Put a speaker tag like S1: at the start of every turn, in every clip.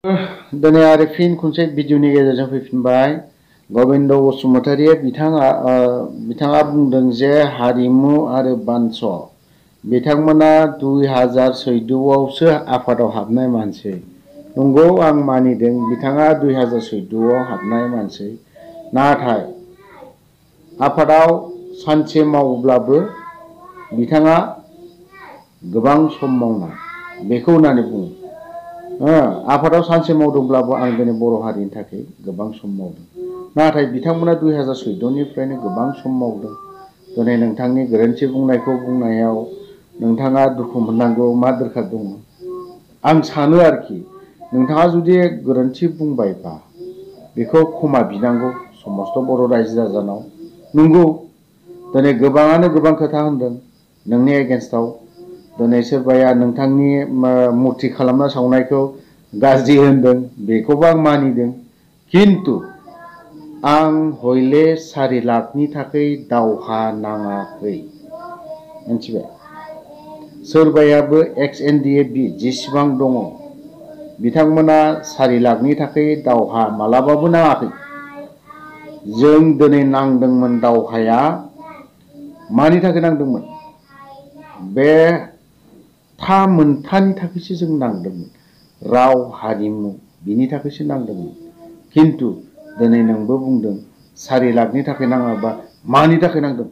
S1: दिनै आरो फिन खनसे भिडिअनि गेजेरजों फैफिनबाय गबिन्द बसुमतारिया बिथाङा बुंदों जे हारिमु आरो बानस बिथांमोना 2014आवसो आफादाव हाबनाय मानसि। नंगौ, आं मानिदों बिथाङा 2014आव हाबनाय मानसि, नाथाय आफादाव सानसे मावब्लाबो बिथाङा गोबां सम मावनाय बेखौ होननानै बुङो। आफादाव सानसे मावदोंब्लाबो आं दिनै बर' हारिनि थाखाय गोबां सम मावदों, नाथाय बिथांमोना 2014निफ्रायनो गोबां सम मावदों। दिनै नोंथांनि गोरोन्थि बुंनायखौ बुंनायाव नोंथाङा दुखु मोननांगौ मा दरखार दङ? आं सानो आरोखि नोंथाङा जुदि गोरोन्थि बुंबायबा बेखौ क्षमा बिनांगौ समस्त बर' रायजो राजानाव। नंगौ, दिनै गोबाङानो गोबां खोथा होनदों नोंनि एगेन्स्टआव। दिनै सोरबाया नोंथांनि मुर्ति खालामना सावनायखौ गाज्रि होनदों, बेखौबो आं मानिदों। किन्तु आं हयले 4 लाखनि थाखाय दावहा नाङाखै, मिथिबाय? सोरबायाबो XNDF-B जेसेबां दङ बिथांमोना 4 लाखनि थाखाय दावहा मालाबाबो नाङाखै। जों दिनै नांदोंमोन दावहाया मानि थाखाय नांदोंमोन? बे मोनथानि थाखायसो जों नांदोंमोन। राव हारिमु बिनि थाखायसो नांदोंमोन। किन्तु दिनै नोंबो बुंदों 4 लाखनि थाखाय नाङाबा मानि थाखाय नांदों?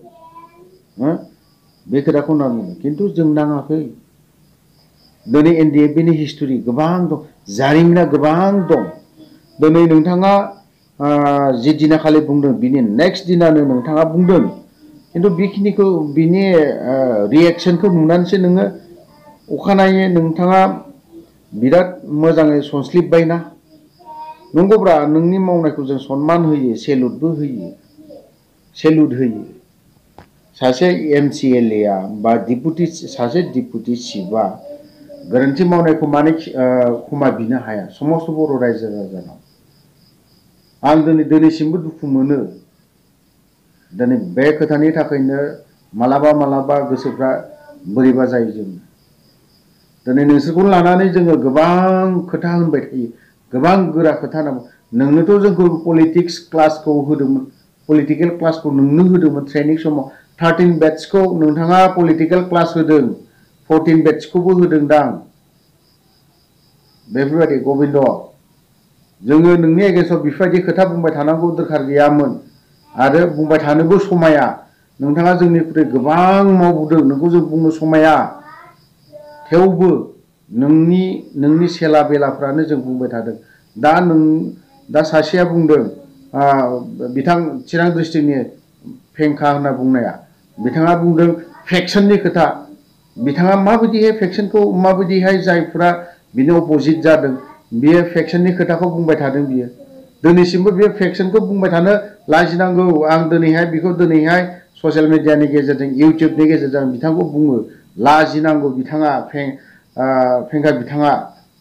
S1: बे खोथाखौ होनना बुंदों, किन्तु जों नाङाखै। दिनै NDF-Bनि हिस्टरि गोबां दं, जारिमिना गोबां दं। दिनै नोंथाङा जि दिना खालि बुंदों बिनि नेक्स्ट दिनानो नोंथाङा बुंदों, किन्तु बेखिनिखौ बिनि रिएक्सनखौ नुनानैसो नोङो अखानायै नोंथाङा बिराद मोजाङै सनस्लिबबायना। नंगौब्रा, नोंनि मावनायखौ जों सनमान होयो, सेलुटबो होयो, सेलुट होयो। सासे MCLA बा सासे डिपुटि चिफआ गोरोन्थि मावनायखौ मानो क्षमा बिनो हाया समस्त बर' रायजो राजानाव? आं दिनैसिमबो दुखु मोनो। दिनै बे खोथानि थाखायनो मालाबा गोसोफ्रा बोरैबा जायो जों। दिनै नोंसोरखौ लानानै जोङो गोबां खोथा होनबाय थायो, गोबां गोरा खोथा होनांगौ। नोंनोथ' जोंखौ पलिटिक्स क्लासखौ होदोंमोन, पलिटिकेल क्लासखौ नोंनो होदोंमोन ट्रेनिं समाव। 13 बेट्सखौ नोंथाङा पलिटिकेल क्लास होदों, 14 बेट्सखौबो होदोंदां। बेफोरबायदि गबिन्द, जोङो नोंनि एगेन्स्टआव बेफोरबायदि खोथा बुंबाय थानांगौ दरखार गैयामोन आरो बुंबाय थानोबो समाया। नोंथाङा जोंनिख्रुइ गोबां मावबोदों, नोंखौ जों बुंनो समाया। थेवबो नोंनि सेला बेलाफ्रानो जों बुंबाय थादों। दा सासेया बुंदों, बिथां चिरां डिस्ट्रिक्टनि फेंखा होनना बुंनाया, बिथाङा बुंदों फेक्सननि खोथा। बिथाङा माबायदिहाय फेक्सनखौ माबायदिहाय जायफ्रा बिनि अपोजिट जादों बियो फेक्सननि खोथाखौ बुंबाय थादों। बियो दिनैसिमबो बे फेक्सनखौ बुंबाय थानो लाजिनांगौ। आं दिनैहाय बेखौ ससियेल मिडियानि गेजेरजों इउटुबनि गेजेरजों बिथांखौ बुङो, लाजिनांगौ बिथाङा फेंखा बिथाङा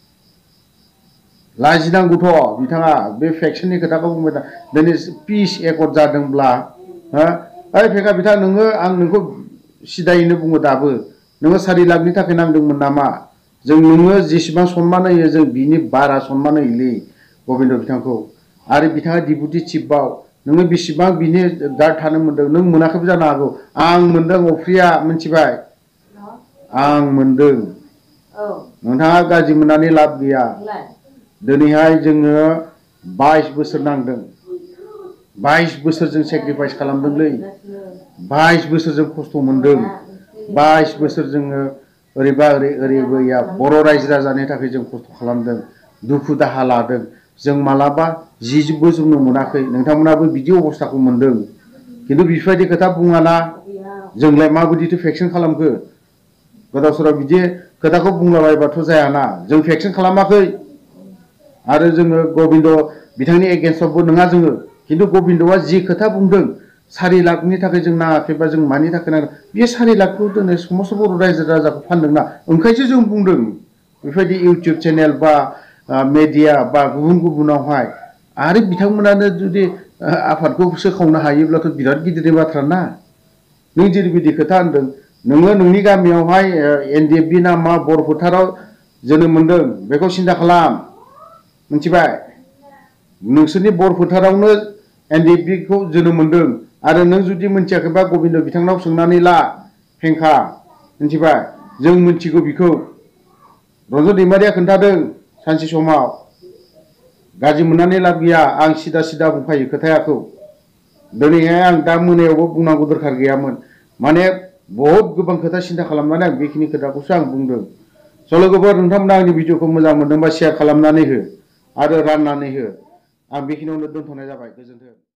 S1: लाजिनांगौथ'। बिथाङा बे फेक्सननि खोथाखौ बुंबाय था। दिनै पिस एकर्ड जादोंब्ला फेंखा बिथां आं नोंखौ सिदायैनो बुङो, दाबो नोङो 4 लाखनि थाखाय नांदोंमोन नामा? जों नोङो जेसेबां सनमान होयो जों बिनि बारा सनमान होयोलै गबिन्द बिथांखौ। आरो बिथाङा डिपुटि चिफआव नोङो बेसेबां बिनि गार्ड थानो मोन्दों? नों मोनाखैबो जानो हागौ, आं मोन्दों। अफ्रिया, मिथिबाय? आं मोन्दों। नोंथाङा गाज्रि मोननानै लाब गैया। दिनैहाय जोङो 22 बोसोर नांदों, 22 बोसोर जों सेक्रिफाइस खालामदोंलै, 22 बोसोर जों खस्थ' मोनदों, 22 बोसोर जोङो ओरैबा बर' रायजो राजानि थाखाय जों खस्थ' खालामदों, दुखु दाहा लादों। जों मालाबा जिबो जोमनो मोनाखै, नोंथांमोनाबो बिदि अबस्थाखौ मोनदों। किन्तु बेफोरबायदि खोथा बुङाना। जोंलाय माबायदिथो फेक्सन खालामखो? गोदाव सोराव बिदि खोथाखौ बुंलाबायबाथ' जायाना। जों फेक्सन खालामाखै। आरो जोङो गबिन्द बिथांनि एगेन्स्टआवबो नङा जोङो। किन्तु गबिन्दआ जि खोथा बुंदों 4 लाखनि थाखाय जों नाङाखैबा जों मानि थाखाय नांदों? बे 4 लाखखौ दिनै समस्त बर' रायजो राजाखौ फानदोंना, ओंखायसो जों बुंदों। बेफोरबायदि इउटुब चेनेल बा मेडिया बा गुबुनावहाय। आरो बिथांमोनानो जुदि आफादखौ सोखावनो हायोब्लाथ' बिराद गिदिरनि बाथ्रा ना। नों जेरैबायदि खोथा होनदों, नोङो नोंनि गामियावहाय NDF-B नामा बरफोथाराव जोनोम मोन्दों, बेखौ सिन्था खालाम। मिथिबाय नोंसोरनि बर फोथारावनो NDFB खौ जोनोम मोनदों आरो नों जुदि मिथियाखैबा गबिन्द बिथांनाव सोंनानै ला हेंखा मिथिबाय जों मिथिगौ बिखौ रन्जन दैमारिया खोन्थादों सानसे समाव गाज्रि मोननानै लाब गैया आं सिदा सिदा बुंखायो खोथायाखौ दिनैहाय आं दा मोनायावबो बुंनांगौ दरखार गैयामोन माने बहुत गोबां खोथा सिन्था खालामनानै आं बेखिनि खोथाखौसो आं बुंदों स' लोगोफोर नोंथांमोना आंनि भिडिअखौ मोजां मोनदोंबा शेयार खालामनानै हो आरो राननानै हो आं बेखिनियावनो दोनथ'नाय जाबाय गोजोन्थों।